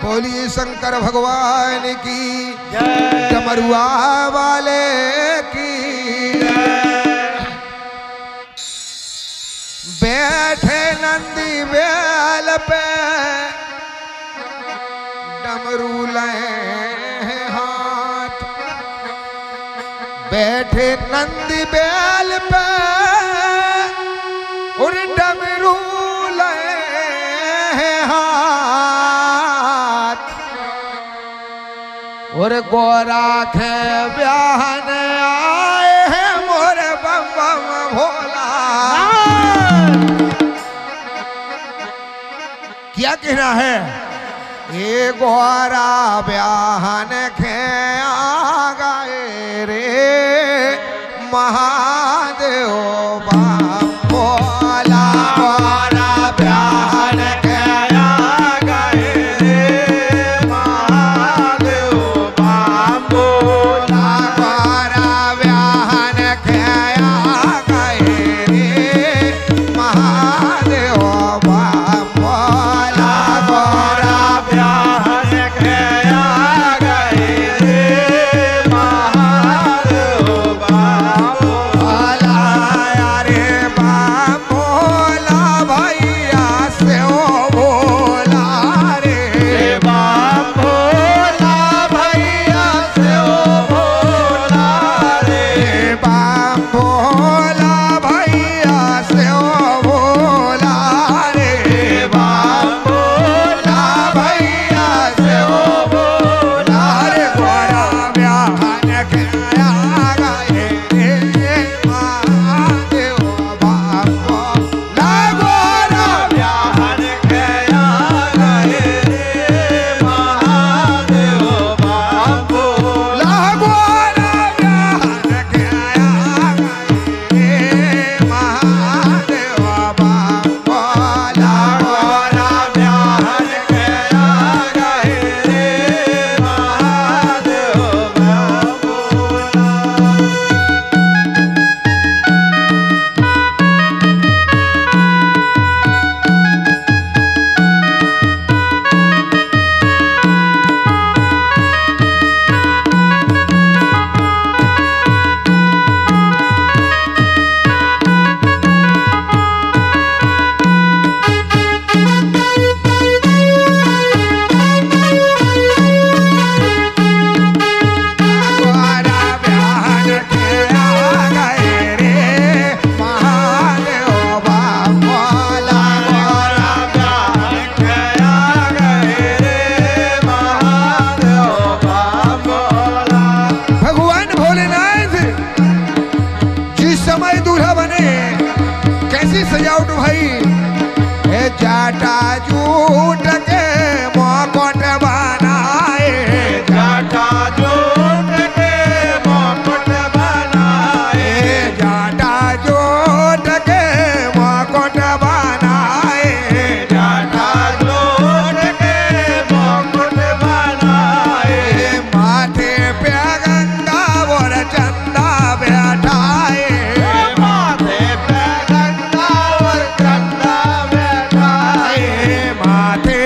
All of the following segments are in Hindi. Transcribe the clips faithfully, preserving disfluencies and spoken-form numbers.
बोलिए शंकर भगवान की डमरुआ वाले की। बैठे नंदी बैल पे डमरू ले हाथ, बैठे नंदी बैल पे और डमरू ले हाथ, और गोरा खे ब्याहन आए हैं मोरे बम बम भोला। क्या कहना है? ये गोरा ब्याहन खे आ गए रे महादेव बम भोला। गोरा ब्याहन खे आ गए रे महादेव बम भोला। गोरा ब्याहन खे आ गए रे महादेव बम भोला। गोरा ब्याहन खे आ गए रे महादेव बम भोला। अरे बम भोला भैया से ओ भोला रे, बम भोला भैया से ओ भोला रे, बम भोला भैया से ओ भोला रे, बम भोला भैया से ओ भोला रे। गोरा ब्याहन खे आ गए रे महादेव बम भोला। गोरा ब्याहन खे आ गए रे महादेव बम भोला। गोरा ब्याहन खे आ गए रे महादेव बम भोला। गोरा ब्याहन खे आ गए रे महादेव बम भोला। गोरा ब्याहन खे आ गए रे महादेव बम भोला। गोरा ब्याहन खे आ गए रे महादेव बम भोला। भगवान भोलेनाथ जिस समय दूल्हा बने कैसी सजावट भाई, ए जाटा जूट के मुकुट बनाए, जाटा जूट के मुकुट बनाए, जाटा जूट के मुकुट बनाए, जाटा जूट के मुकुट बनाए। माथे पे गंगा और चंदा बैठाए, माथे पे गंगा और चंदा बैठाए, माथे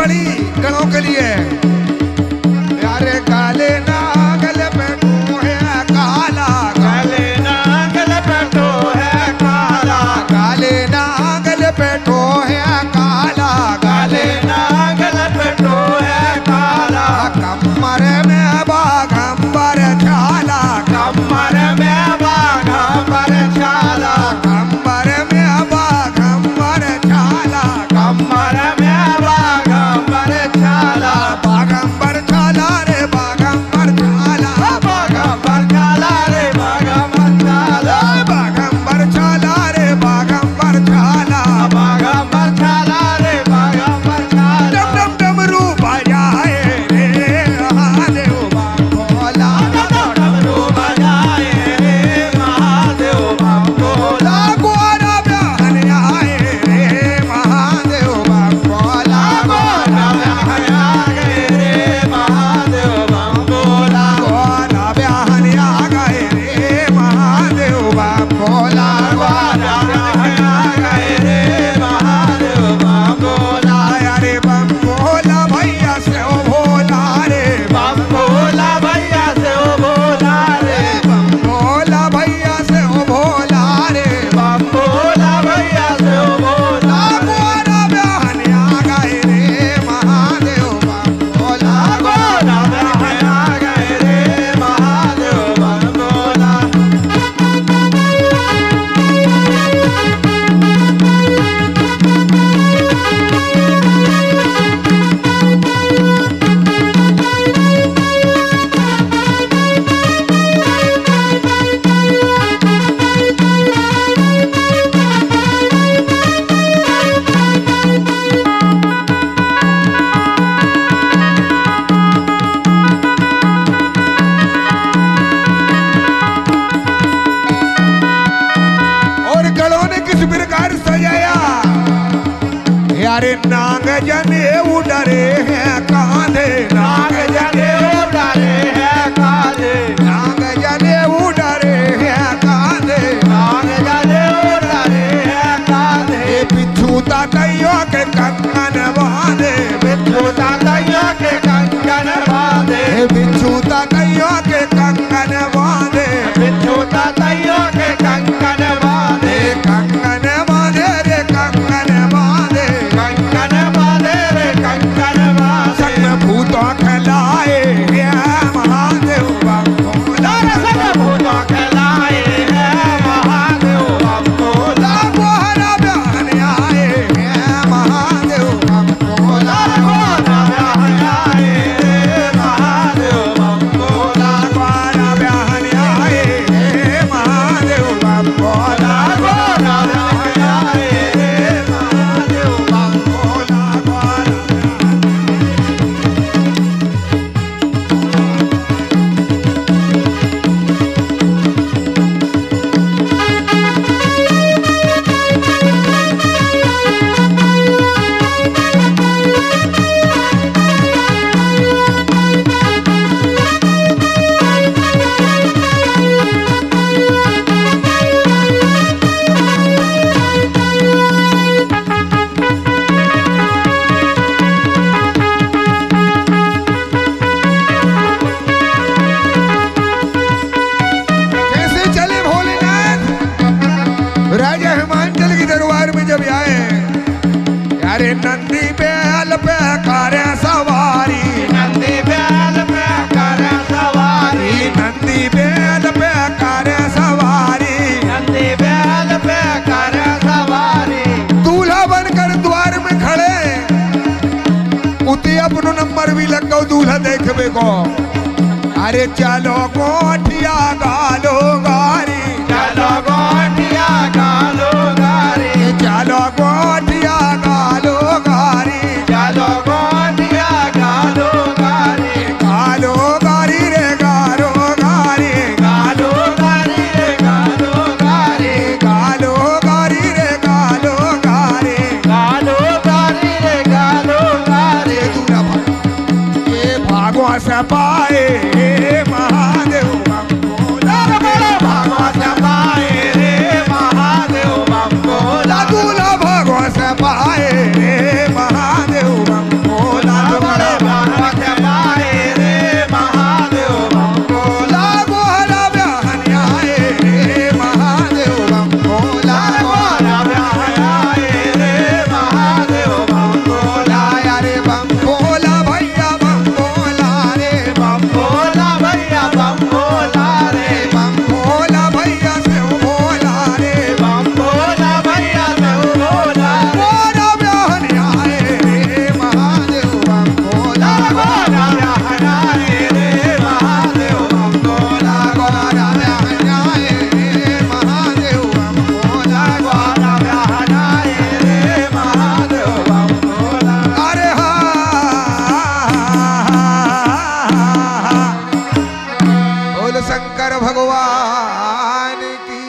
बड़ी गणों के लिए यारे काले नागल पे टो है काला काले नागल पे टो है काला काले नागल पे टो है काला काले नागल पे टो है काला कमर में बाघंबर छाला कमर में बाघंबर छाला कमर में बाघंबर छाला कमर में बाघंबर छाला बाघंबर छाला रे बाघंबर छाला बाघंबर छाला रे बाघंबर छाला बाघंबर छाला रे बाघंबर छाला बाघंबर छाला रे बाघंबर छाला डम डम डमरू बजाए रे महादेव भोला डमरू बजाए रे महादेव भोला गोरा बहन आए रे महादेव भोला गोरा बहन आ गए रे महादेव भोला गोरा बहन आ गए रे महादेव भोला गोरा बहन आ गए रे महादेव भोला अरे बम भोला भैया से ओ भोला रे बम भोला भैया से ओ भोला रे बम भोला भैया से ओ भोला रे बम भोला भैया से ओ भोला गोरा बहन आ गए रे महादेव भोला गोरा बहन आ गए रे महादेव भोला और गलों ने किस प्रकार सजाया यारे नाग जने उडरे हैं कांधे नाग नाग जने उड़ारे हैं काले नाग जने उडरे हैं कांधे नाग जने उड़ारे हैं काले ये बिच्छू तातैयों के कंगन बांधे बिच्छू तातैया के कंगन बांधे ये बिच्छू तातैयों के कंगन बांधे बिच्छू तातैया के कंगन बांधे ये कंगन बांधे रे कंगन बांधे कंगन बांधे रे कंगन बांधे संग भूतों खिलाए हैं महादेव भोला सब भूतों के लाए हैं महादेव भोला गोरा बहन आए हैं महादेव भोला गोरा बहन आए रे महादेव भोला गोरा बहन आए हैं महादेव भोला गोरा बहन आए रे महादेव भोला गोरा कैसे चले भोलेनाथ राजा हिमांचल की दरबार में जब आए यारे नंदी बैल पे करे सवारी नंदी बैल पे करे सवारी नंदी बैल पे करे सवारी नंदी बैल पे करे सवारी दूल्हा बनकर द्वार में खड़े उती अपनो नंबर भी लग गो दूल्हा देखबे को अरे चलो कोठिया गालो गारी चलो गोटिया गालो गारी चलो कोठिया गालो गारी चलो गोटिया गालो गारी गालो गारी रे गालो गारी गालो गारी रे गालो गारी गालो गारी रे गालो गारी गालो गारी रे गालो गारी दूल्हा भाग ये भागो से पाए महादेव भोला भगवान की